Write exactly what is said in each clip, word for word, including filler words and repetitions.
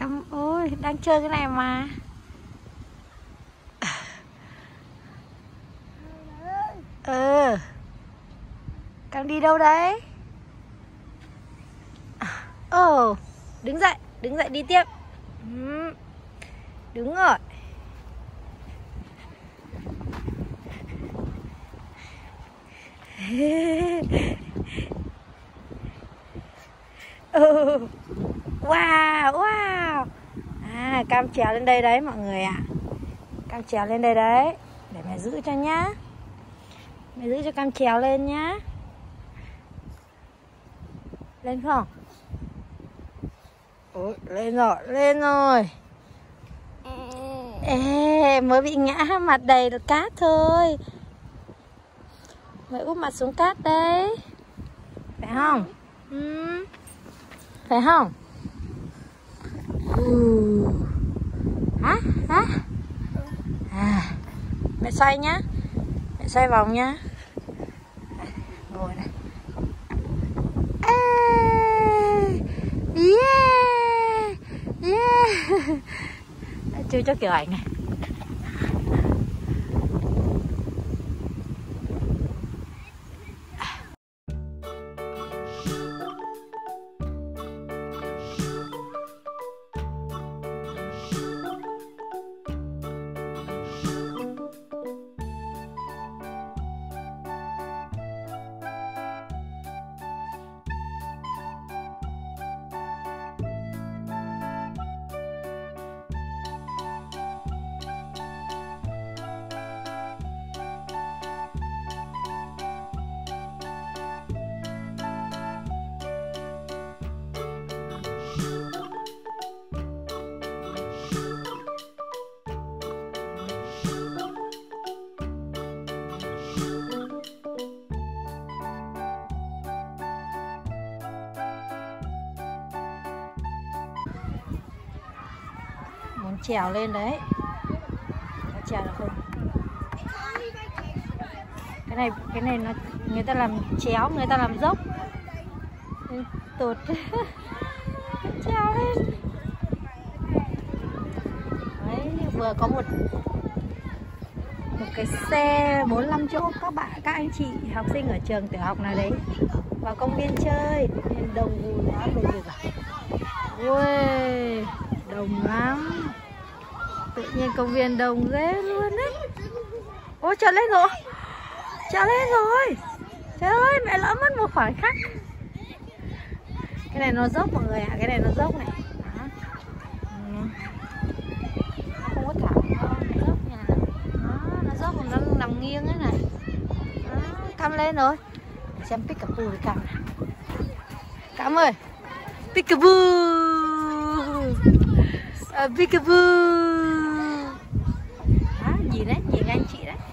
Cam ôi, đang chơi cái này mà. Ừ. Cam đi đâu đấy? Ồ, oh, đứng dậy, đứng dậy đi tiếp. Ừ. Đúng rồi. Ừ. Wow, wow. À, Cam trèo lên đây đấy mọi người ạ. À. Cam trèo lên đây đấy. Để mẹ giữ cho nhá. Mẹ giữ cho Cam trèo lên nhá. Lên không? Ôi, lên rồi, lên rồi. Ê, mới bị ngã mặt đầy được cát thôi. Mới úp mặt xuống cát đấy. Phải không? Ừ. Phải không? Ừ. Hả? Hả? À, mẹ xoay nhá. Mẹ xoay vòng nhá. Ngồi này. Ê, yeah, yeah. Chưa cho kiểu ảnh này. Muốn trèo lên đấy. Có trèo được không? Cái này cái này nó người ta làm chéo, người ta làm dốc. Tụt. Trèo lên. Đấy, vừa có một một cái xe bốn mươi lăm chỗ các bạn các anh chị học sinh ở trường tiểu học nào đấy vào công viên chơi nên đông vui quá đông vui cả. Ui, đông lắm. Tự nhiên công viên đông ghê luôn đấy. Ôi trèo lên rồi. Trèo lên rồi. Trời ơi mẹ lỡ mất một khoảnh khắc. Cái này nó dốc mọi người ạ. À. Cái này nó dốc này. Đó. Ừ. Nó không có thẳng. Nó dốc nha. Đó, nó dốc nó nằm nghiêng thế này. Đó, Cam lên rồi. Để xem Peekaboo với Cam nào. Cam ơi. Peekaboo. À, Peekaboo. Đó, nhìn đấy, nhìn anh chị đấy.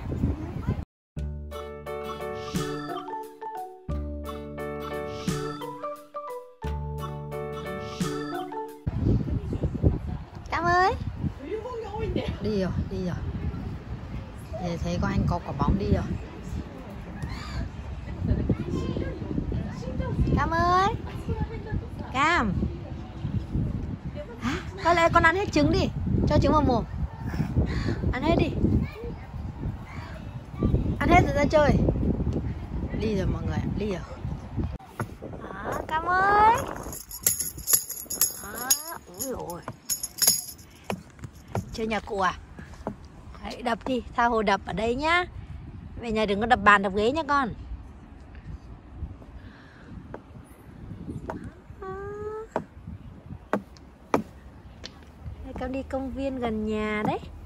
Cam ơi. Đi rồi, đi rồi. Để thấy có anh có quả bóng đi rồi. Cam ơi. Cam. À, có lẽ con ăn hết trứng đi. Cho trứng vào mồm. Ăn hết đi. Ăn hết rồi ra chơi. Đi rồi mọi người, đi rồi. Đó, Cam ơi. Đó, úi dồi. Chơi nhà cụ à? Đấy, đập đi, tha hồ đập ở đây nhá. Về nhà đừng có đập bàn đập ghế nhá con. Đây, Cam đi công viên gần nhà đấy.